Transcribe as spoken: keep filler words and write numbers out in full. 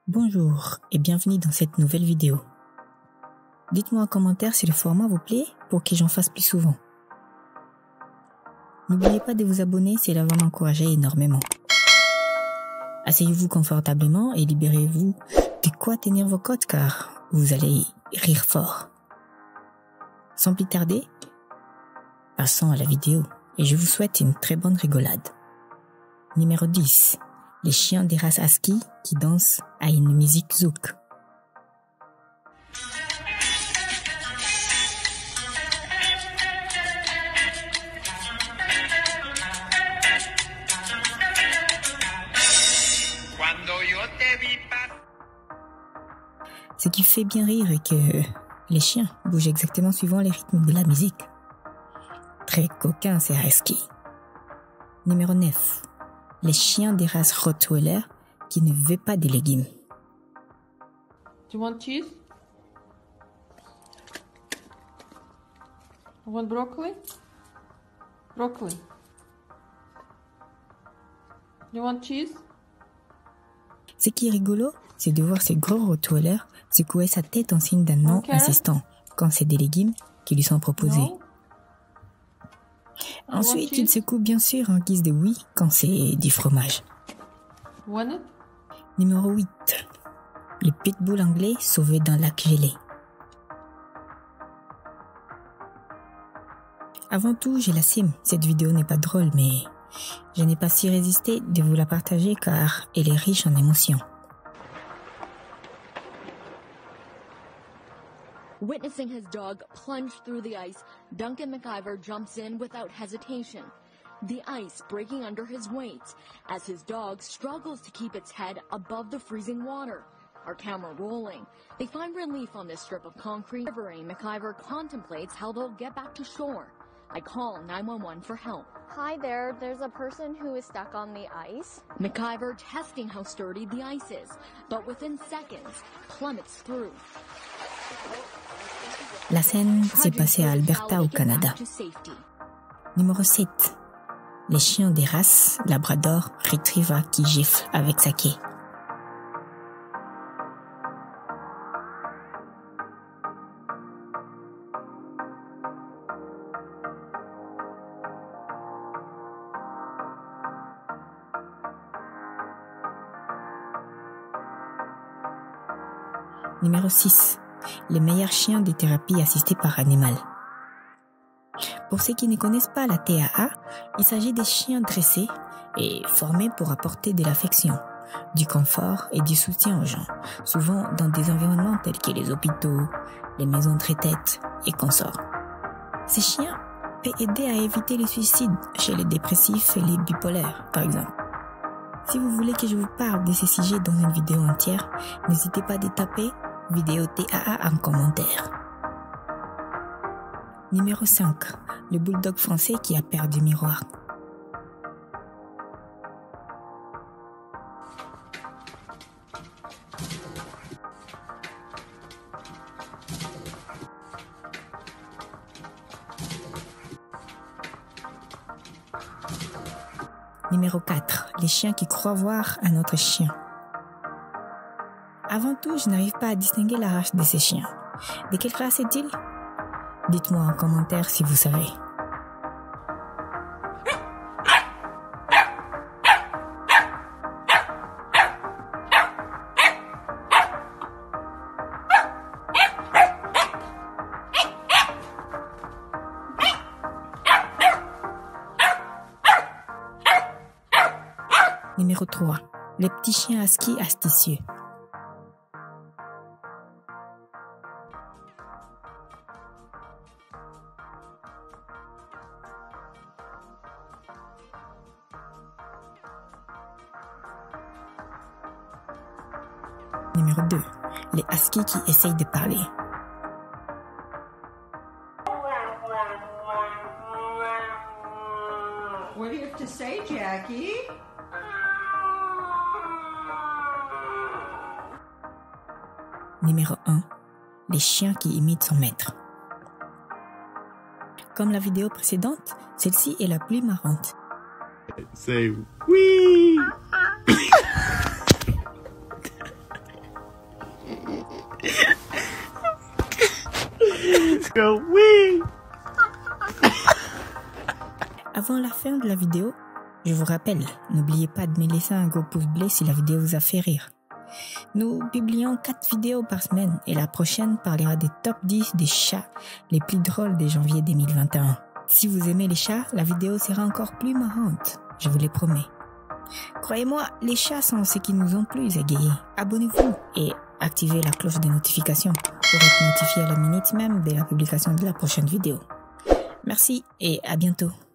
Bonjour et bienvenue dans cette nouvelle vidéo. Dites-moi en commentaire si le format vous plaît pour que j'en fasse plus souvent. N'oubliez pas de vous abonner, cela va m'encourager énormément. Asseyez-vous confortablement et libérez-vous de quoi tenir vos côtes car vous allez rire fort. Sans plus tarder, passons à la vidéo et je vous souhaite une très bonne rigolade. Numéro dix. Les chiens des races husky qui dansent à une musique zouk. Ce qui fait bien rire est que les chiens bougent exactement suivant les rythmes de la musique. Très coquin ces husky. Numéro neuf. Les chiens des races Rottweiler qui ne veulent pas des légumes. Do you want cheese? You want broccoli? Broccoli. You want cheese? Ce qui est rigolo, c'est de voir ces gros Rottweiler secouer sa tête en signe d'un non Okay. insistant quand c'est des légumes qui lui sont proposés. No? Ensuite, cheese? il secoue bien sûr en guise de oui quand c'est du fromage. Want it? Numéro huit. Le pitbull anglais sauvé dans le lac gelé. Avant tout, j'ai la cime. Cette vidéo n'est pas drôle, mais je n'ai pas su résister de vous la partager car elle est riche en émotions. Witnessing his dog plunge through the ice, Duncan McIver jumps in without hesitation. The ice breaking under his weight as his dog struggles to keep its head above the freezing water. Our camera rolling. They find relief on this strip of concrete. Shivering, McIver contemplates how they'll get back to shore. I call nine one one for help. Hi there, there's a person who is stuck on the ice. McIver testing how sturdy the ice is, but within seconds, plummets through. La scène s'est passée à Alberta au Canada. Numéro sept. Les chiens des races Labrador Retriever qui giflent avec sa queue. Numéro six. Les meilleurs chiens de thérapie assistée par animal. Pour ceux qui ne connaissent pas la T A A, il s'agit des chiens dressés et formés pour apporter de l'affection, du confort et du soutien aux gens, souvent dans des environnements tels que les hôpitaux, les maisons de retraite et consorts. Ces chiens peuvent aider à éviter les suicides chez les dépressifs et les bipolaires, par exemple. Si vous voulez que je vous parle de ces sujets dans une vidéo entière, n'hésitez pas à taper vidéo T A A en commentaire. Numéro cinq. Le bulldog français qui a perdu miroir. Numéro quatre. Les chiens qui croient voir un autre chien. Avant tout, je n'arrive pas à distinguer la race de ces chiens. De quelle race est-il? Dites-moi en commentaire si vous savez. Numéro trois. Les petits chiens husky astucieux. Numéro deux. Les huskies qui essayent de parler. What do you have to say, Jackie? Numéro un. Les chiens qui imitent son maître. Comme la vidéo précédente, celle-ci est la plus marrante. Say oui. Oui. Avant la fin de la vidéo, je vous rappelle, n'oubliez pas de me laisser un gros pouce bleu si la vidéo vous a fait rire. Nous publions quatre vidéos par semaine et la prochaine parlera des top dix des chats les plus drôles de janvier deux mille vingt et un. Si vous aimez les chats, la vidéo sera encore plus marrante, je vous le promets. Croyez-moi, les chats sont ceux qui nous ont plus égayés. Abonnez-vous et activez la cloche de notification pour être notifié à la minute même de la publication de la prochaine vidéo. Merci et à bientôt.